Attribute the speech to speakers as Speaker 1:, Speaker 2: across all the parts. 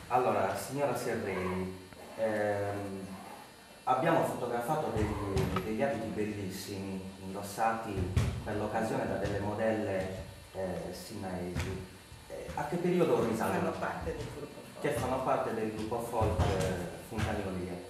Speaker 1: Allora, signora Serreni, abbiamo fotografato degli abiti bellissimi, indossati per l'occasione da delle modelle sinnaesi. A che periodo risalgono?
Speaker 2: Fanno parte del gruppo folk.
Speaker 1: Che fanno parte del gruppo folk Fincaniolie.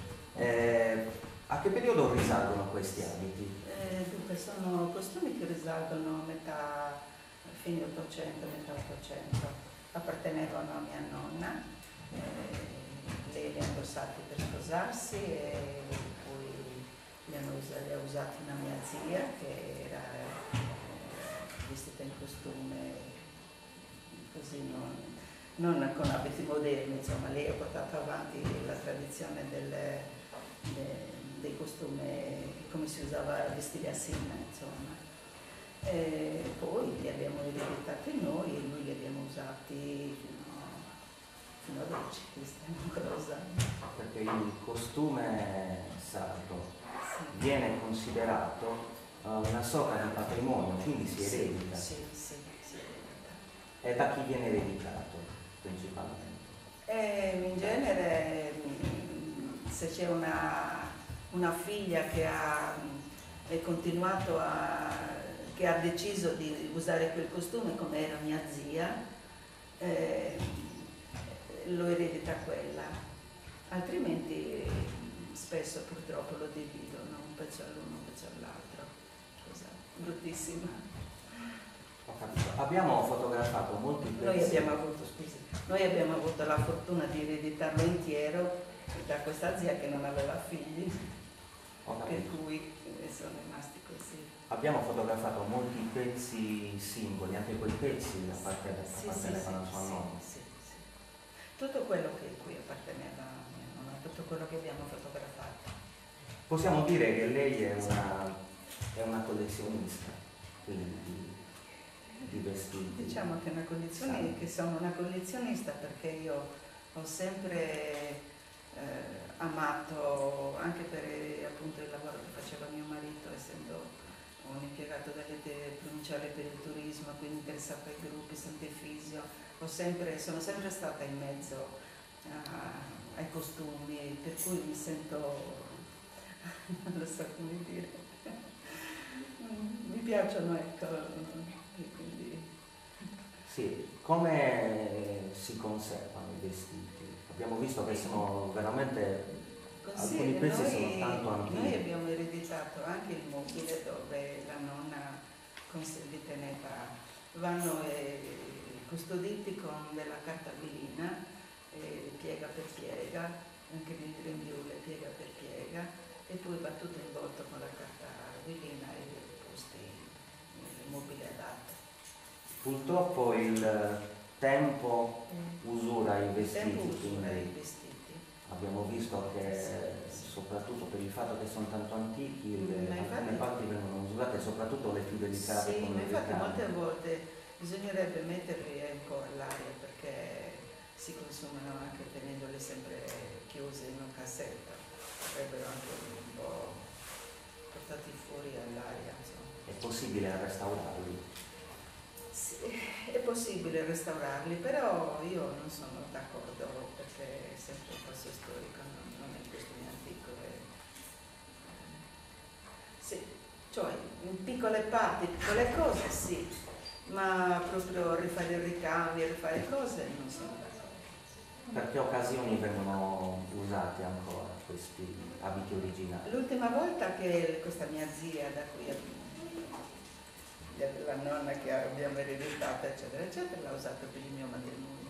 Speaker 1: A che periodo risalgono questi abiti?
Speaker 2: Dunque sono costumi che risalgono a fine 800, metà 800. Appartenevano a mia nonna, lei li ha indossati per sposarsi e poi li ha usati una mia zia che era vestita in costume così non con abiti moderni, insomma lei ha portato avanti la tradizione dei costumi come si usava a vestire a Sinna, insomma. Poi li abbiamo ereditati noi e noi li abbiamo usati fino ad oggi, li stiamo ancora usando.
Speaker 1: Perché il costume sardo viene considerato una sorta di patrimonio, quindi si eredita.
Speaker 2: Sì, si eredita.
Speaker 1: E da chi viene ereditato principalmente?
Speaker 2: In genere se c'è una figlia che ha che ha deciso di usare quel costume, come era mia zia, lo eredita quella, altrimenti spesso purtroppo lo dividono un pezzo all'uno, un pezzo all'altro, cosa bruttissima.
Speaker 1: Abbiamo fotografato molti pezzi.
Speaker 2: Noi abbiamo avuto la fortuna di ereditarlo intero da questa zia che non aveva figli, per cui sono rimasti così.
Speaker 1: Abbiamo fotografato molti pezzi singoli, anche quei pezzi appartenevano a sua nonna.
Speaker 2: Sì. Tutto quello che qui apparteneva a mia nonna, tutto quello che abbiamo fotografato.
Speaker 1: Possiamo dire che lei è una collezionista, quindi di vestiti.
Speaker 2: Diciamo che sono una collezionista perché io ho sempre amato, anche per appunto il lavoro che faceva mio marito, essendo un impiegato delle provinciali per il turismo, quindi interessato ai gruppi, Sant'Efisio, sono sempre stata in mezzo ai costumi, per cui mi sento, non lo so come dire, mi piacciono, ecco, quindi.
Speaker 1: Sì, come si conservano i vestiti? Abbiamo visto che sono veramente alcuni pezzi sono tanto antichi.
Speaker 2: Noi abbiamo ereditato anche il mobile dove la nonna li teneva, vanno custoditi con della carta vilina, piega per piega, anche il grembiule piega per piega, e poi va tutto involto con la carta vilina e posti nel mobile adatto.
Speaker 1: Purtroppo il tempo usura i vestiti. Abbiamo visto che soprattutto per il fatto che sono tanto antichi, alcune parti vengono usurate, soprattutto le più delicate.
Speaker 2: Sì, ma infatti molte volte bisognerebbe metterli ancora all'aria perché si consumano anche tenendole sempre chiuse in un cassetto, sarebbero anche un po' portati fuori all'aria.
Speaker 1: È possibile restaurarli?
Speaker 2: Sì, è possibile restaurarli, però io non sono d'accordo perché è sempre un passo storico, non è costume antico. Sì, cioè in piccole parti, piccole cose sì, ma proprio rifare ricambi, rifare cose non sono d'accordo.
Speaker 1: Per che occasioni vengono usati ancora questi abiti originali?
Speaker 2: L'ultima volta che questa mia zia, da cui la nonna che abbiamo ereditato, eccetera, eccetera, l'ha usato per il mio matrimonio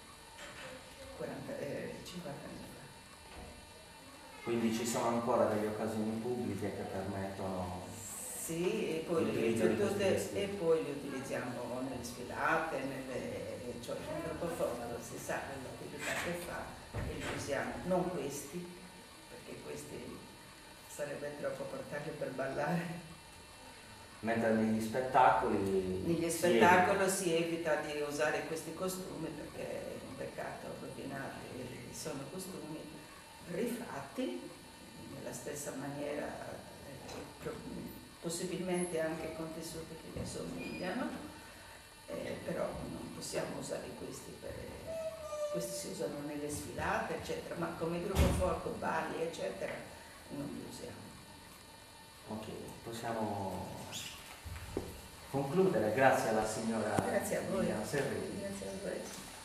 Speaker 2: 50 anni fa.
Speaker 1: Quindi ci sono ancora delle occasioni pubbliche che permettono.
Speaker 2: Sì, e poi li utilizziamo nelle sfilate, cioè il gruppo folk si sa l'attività che fa e li usiamo, non questi, perché questi sarebbe troppo portarli per ballare.
Speaker 1: Mentre negli spettacoli
Speaker 2: si evita di usare questi costumi perché è un peccato rovinarli, sono costumi rifatti nella stessa maniera, possibilmente anche con tessuti che gli somigliano, però non possiamo usare questi questi si usano nelle sfilate, eccetera, ma come gruppo folco, balli, eccetera, non li usiamo.
Speaker 1: Ok, possiamo concludere. Grazie alla signora
Speaker 2: Grazie a voi.
Speaker 1: Serrini.
Speaker 2: Grazie a voi.